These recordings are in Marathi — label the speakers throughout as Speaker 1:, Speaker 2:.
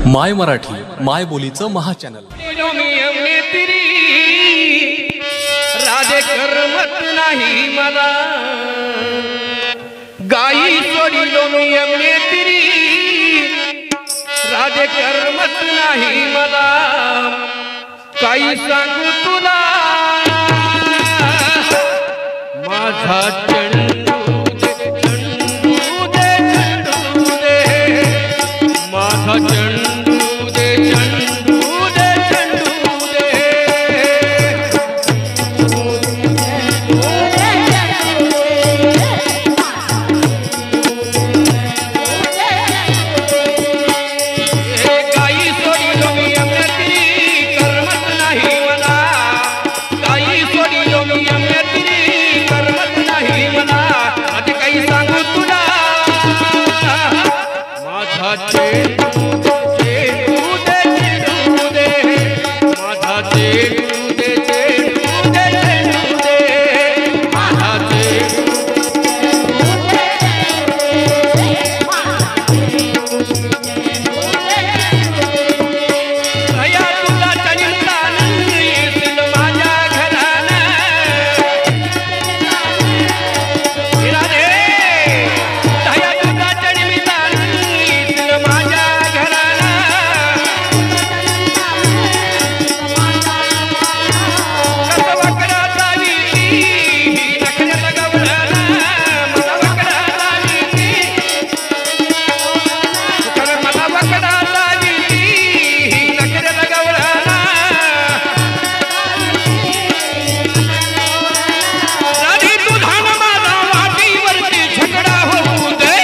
Speaker 1: माय मराठी माय बोलीचं महाचॅनल।
Speaker 2: राधे करमत नाही मला, गाई सोडिलो मी यमनेत्री, राधे करमत नाही मला, काही सांगू तुला माझा चंडू दे, चंडू दे, चंडू दे, माझा चंडू दे, चंडू दे, चंडू दे। गाई सोडिलो मी यमनेत्री, करमत नाही मला, गाई सोडिलो मी यमनेत्री, करमत नाही मला, आता काही सांगू तुला माझा चेंडू दे, चेंडू दे, माझा चेंडू दे, चेंडू दे, चेंडू दे, माझा चेंडू दया तुला चनिमतान येतील माझ्या घरानं, राधे दया तुला चनिमतान येतील माझ्या घरानं, कसं वकरा जावी नखऱ्याला गवळण, मला वकरा जावी कारण मला वकरा जावी नखऱ्याला गवळण, राधी तुझा माझा वाटीवरती झगडा होऊ दे,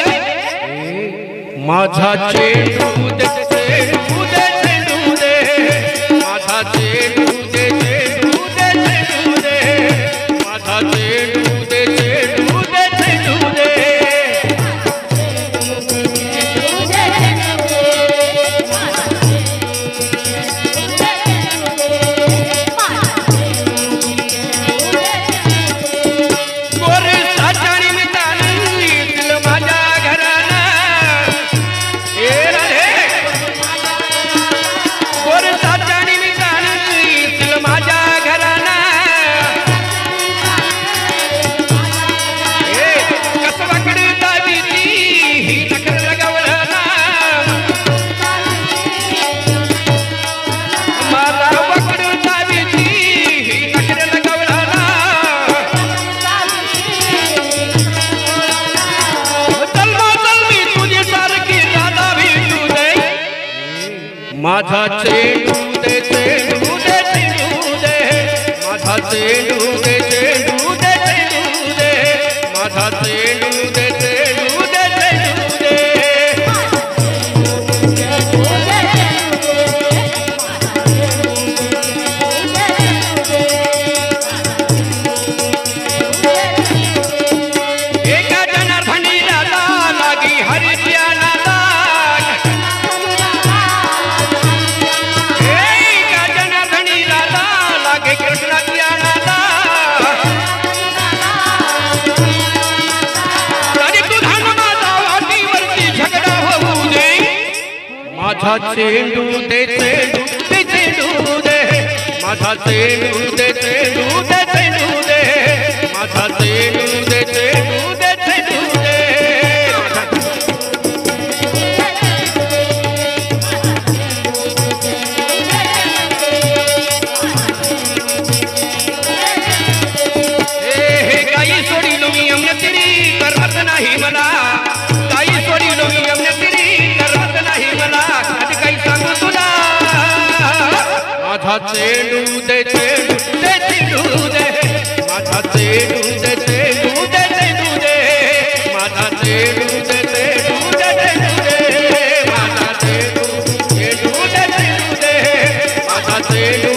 Speaker 2: माझा चेंडू दे, चेंडू दे, चेंडू दे, माझा चेंडू दे, चेंडू दे, चेंडू दे, माझा चेंडू दे, चेंडू दे, चेंडू दे। गोर साचाणी मितान येतील माझ्या घरानं, हे राधे गोर साचाणी मितान येतील माझ्या घरानं, हे कसवाकडे जावी ती नखऱ्याला गवळण, मला वकडे जावी ती नखऱ्याला गवळण, चलमा चलमी तुझी सारखी राधा भेटू दे, माझा चेंडू दे, चेंडू दे, चेंडू दे, माझा चेंडू दे, चेंडू दे, चेंडू दे, माझा चेंडू दे, चेंडू दे, चेंडू दे। एका जनार्दनी राधा लागी हरिच्या नादात, एका जनार्दनी राधा लागे कृष्णाच्या नादात, राधी तुझा माझा वाटीवरती झगडा होऊ दे, माझा चेंडू दे, चेंडू दे, चेंडू दे, माझा चेंडू दे, चेंडू दे, चेंडू दे, माझा चेंडू दे, चेंडू दे, चेंडू दे। हे गाई सोडिलो मी यमनेत्री, करमत नाही मला, गाई सोडिलो मी यमनेत्री, करमत नाही मला, आता काही सांगू तुला माझा चेंडू दे, चेंडू दे, चेंडू दे, माझा चेंडू दे, चेंडू दे, चेंडू दे, माझा चेंडू दे, चेंडू दे, चेंडू दे, माझा चेंडू, चेंडू दे, चेंडू दे, माझा चेंडू